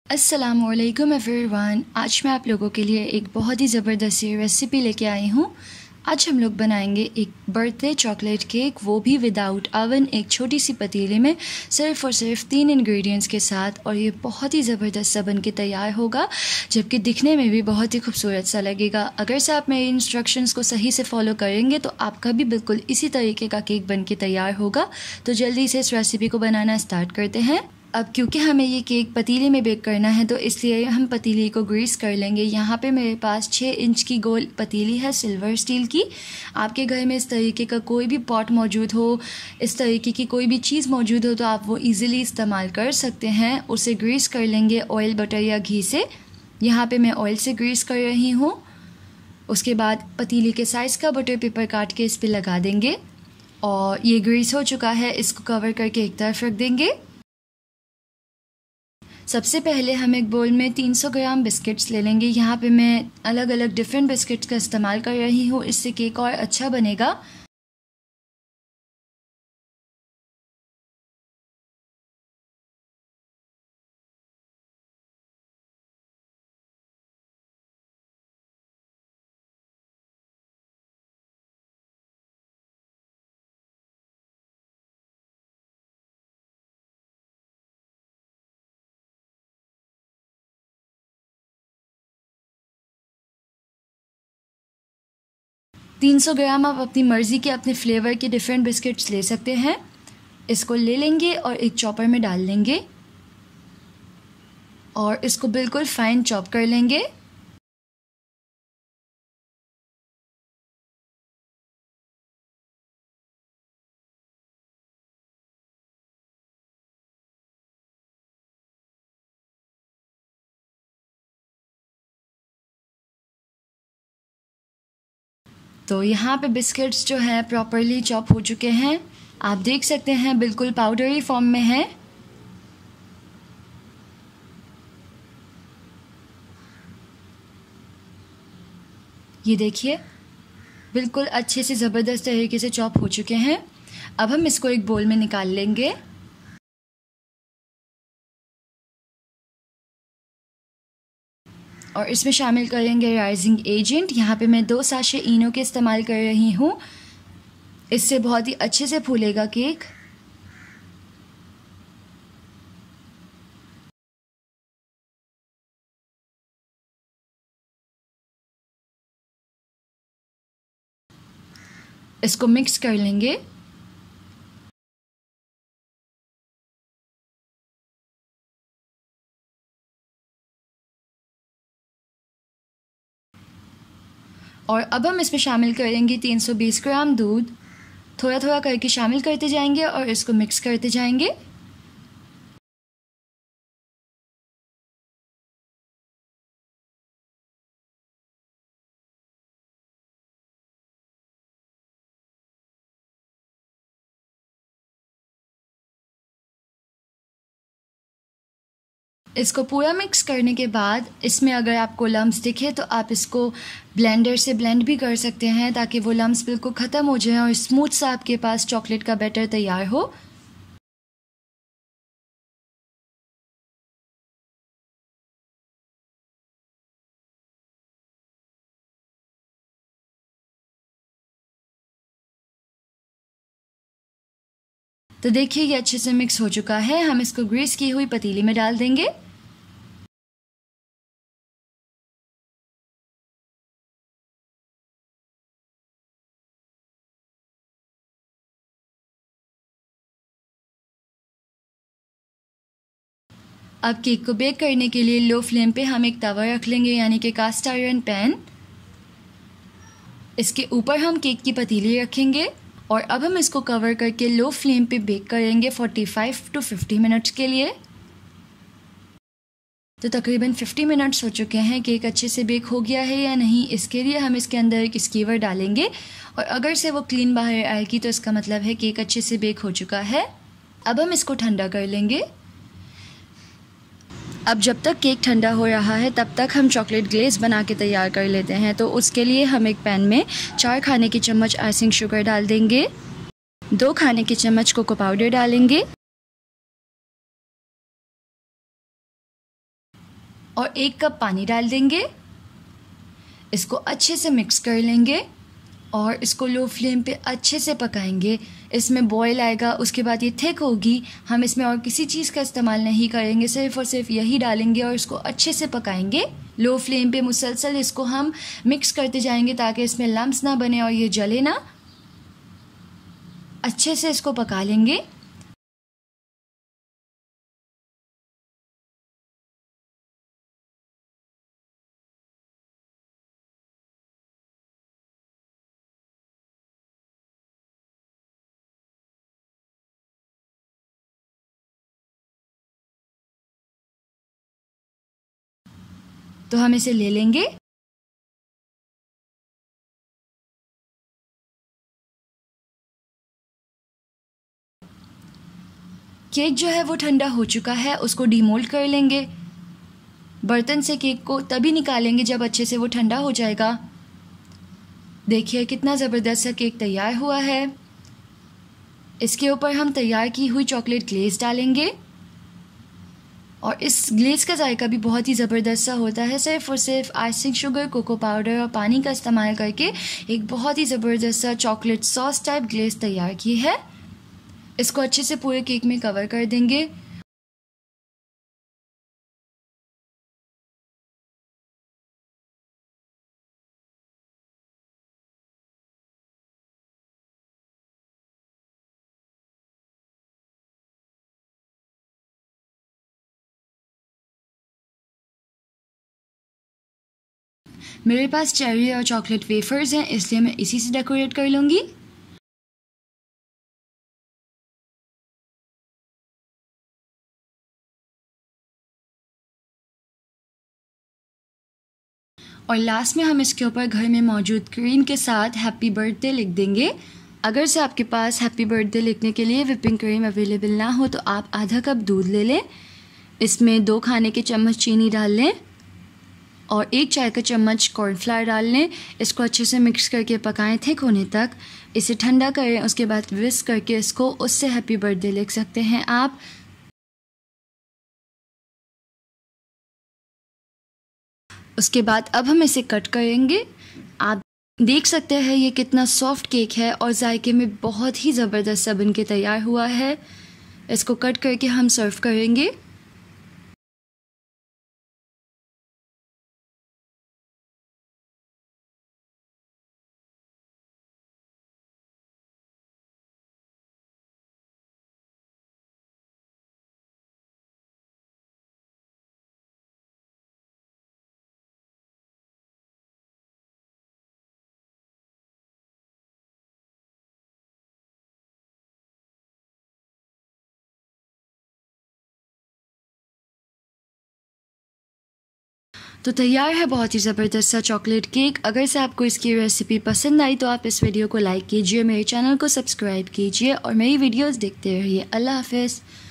अस्सलामुअलैकुम एवरीवन। आज मैं आप लोगों के लिए एक बहुत ही ज़बरदस्त सी रेसिपी लेके आई हूँ। आज हम लोग बनाएंगे एक बर्थडे चॉकलेट केक, वो भी विदाउट ओवन, एक छोटी सी पतीले में सिर्फ़ और सिर्फ 3 इंग्रेडिएंट्स के साथ। और ये बहुत ही ज़बरदस्त सा बन के तैयार होगा, जबकि दिखने में भी बहुत ही खूबसूरत सा लगेगा। अगर से आप मेरे इंस्ट्रक्शंस को सही से फॉलो करेंगे तो आपका भी बिल्कुल इसी तरीके का केक बन के तैयार होगा। तो जल्दी से इस रेसिपी को बनाना स्टार्ट करते हैं। अब क्योंकि हमें ये केक पतीले में बेक करना है तो इसलिए हम पतीले को ग्रीस कर लेंगे। यहाँ पे मेरे पास 6 इंच की गोल पतीली है, सिल्वर स्टील की। आपके घर में इस तरीके का कोई भी पॉट मौजूद हो, इस तरीके की कोई भी चीज़ मौजूद हो तो आप वो इजीली इस्तेमाल कर सकते हैं। उसे ग्रीस कर लेंगे ऑयल, बटर या घी से। यहाँ पे मैं ऑयल से ग्रीस कर रही हूँ। उसके बाद पतीले के साइज़ का बटर पेपर काट के इस पर लगा देंगे और ये ग्रीस हो चुका है। इसको कवर करके एक तरफ रख देंगे। सबसे पहले हम एक बोल में 300 ग्राम बिस्किट्स ले लेंगे। यहाँ पे मैं अलग अलग डिफरेंट बिस्किट्स का इस्तेमाल कर रही हूँ, इससे केक और अच्छा बनेगा। तीन 300 ग्राम आप अपनी मर्ज़ी के अपने फ्लेवर के डिफरेंट बिस्किट्स ले सकते हैं। इसको ले लेंगे और एक चॉपर में डाल लेंगे और इसको बिल्कुल फाइन चॉप कर लेंगे। तो यहाँ पे बिस्किट्स जो हैं प्रॉपरली चॉप हो चुके हैं। आप देख सकते हैं बिल्कुल पाउडरी फॉर्म में है। ये देखिए बिल्कुल अच्छे से ज़बरदस्त तरीके से चॉप हो चुके हैं। अब हम इसको एक बोल में निकाल लेंगे। और इसमें शामिल करेंगे राइजिंग एजेंट। यहाँ पे मैं 2 साशे इनो के इस्तेमाल कर रही हूँ। इससे बहुत ही अच्छे से फूलेगा केक। इसको मिक्स कर लेंगे। और अब हम इसमें शामिल करेंगे 320 ग्राम दूध। थोड़ा थोड़ा करके शामिल करते जाएंगे और इसको मिक्स करते जाएंगे। इसको पूरा मिक्स करने के बाद इसमें अगर आपको लम्स दिखे तो आप इसको ब्लेंडर से ब्लेंड भी कर सकते हैं, ताकि वो लम्स बिल्कुल ख़त्म हो जाएं और स्मूथ सा आपके पास चॉकलेट का बैटर तैयार हो। तो देखिए ये अच्छे से मिक्स हो चुका है। हम इसको ग्रीस की हुई पतीली में डाल देंगे। अब केक को बेक करने के लिए लो फ्लेम पे हम एक तवा रख लेंगे, यानी कि कास्ट आयरन पैन। इसके ऊपर हम केक की पतीली रखेंगे और अब हम इसको कवर करके लो फ्लेम पे बेक करेंगे 45 to 50 मिनट्स के लिए। तो तकरीबन 50 मिनट्स हो चुके हैं। केक अच्छे से बेक हो गया है या नहीं, इसके लिए हम इसके अंदर एक स्कीवर डालेंगे और अगर से वो क्लीन बाहर आएगी तो इसका मतलब है केक अच्छे से बेक हो चुका है। अब हम इसको ठंडा कर लेंगे। अब जब तक केक ठंडा हो रहा है तब तक हम चॉकलेट ग्लेज़ बना के तैयार कर लेते हैं। तो उसके लिए हम एक पैन में 4 खाने के चम्मच आइसिंग शुगर डाल देंगे, 2 खाने के चम्मच कोको पाउडर डालेंगे, और 1 कप पानी डाल देंगे। इसको अच्छे से मिक्स कर लेंगे और इसको लो फ्लेम पे अच्छे से पकाएंगे। इसमें बॉईल आएगा, उसके बाद ये थिक होगी। हम इसमें और किसी चीज़ का इस्तेमाल नहीं करेंगे, सिर्फ और सिर्फ यही डालेंगे और इसको अच्छे से पकाएंगे। लो फ्लेम पे मुसलसल इसको हम मिक्स करते जाएंगे ताकि इसमें लम्स ना बने और ये जले ना। अच्छे से इसको पका लेंगे। तो हम इसे ले लेंगे। केक जो है वो ठंडा हो चुका है, उसको डीमोल्ड कर लेंगे। बर्तन से केक को तभी निकालेंगे जब अच्छे से वो ठंडा हो जाएगा। देखिए कितना ज़बरदस्त सा केक तैयार हुआ है। इसके ऊपर हम तैयार की हुई चॉकलेट ग्लेज़ डालेंगे और इस ग्लेज़ का जायका भी बहुत ही ज़बरदस्त सा होता है। सिर्फ और सिर्फ आइसिंग शुगर, कोको पाउडर और पानी का इस्तेमाल करके एक बहुत ही ज़बरदस्त सा चॉकलेट सॉस टाइप ग्लेज़ तैयार की है। इसको अच्छे से पूरे केक में कवर कर देंगे। मेरे पास चेरी और चॉकलेट वेफर्स हैं, इसलिए मैं इसी से डेकोरेट कर लूँगी। और लास्ट में हम इसके ऊपर घर में मौजूद क्रीम के साथ हैप्पी बर्थडे लिख देंगे। अगर से आपके पास हैप्पी बर्थडे लिखने के लिए व्हिपिंग क्रीम अवेलेबल ना हो तो आप आधा कप दूध ले लें, इसमें 2 खाने के चम्मच चीनी डाल लें और 1 चाय का चम्मच कॉर्नफ्लावर डाल लें। इसको अच्छे से मिक्स करके पकाएं थिक होने तक। इसे ठंडा करें, उसके बाद विस्क करके इसको उससे हैप्पी बर्थडे लिख सकते हैं आप। उसके बाद अब हम इसे कट करेंगे। आप देख सकते हैं ये कितना सॉफ्ट केक है और जायके में बहुत ही ज़बरदस्त सा बन के तैयार हुआ है। इसको कट करके हम सर्व करेंगे। तो तैयार है बहुत ही ज़बरदस्त सा चॉकलेट केक। अगर से आपको इसकी रेसिपी पसंद आई तो आप इस वीडियो को लाइक कीजिए, मेरे चैनल को सब्सक्राइब कीजिए और मेरी वीडियोस देखते रहिए। अल्लाह हाफ़िज़।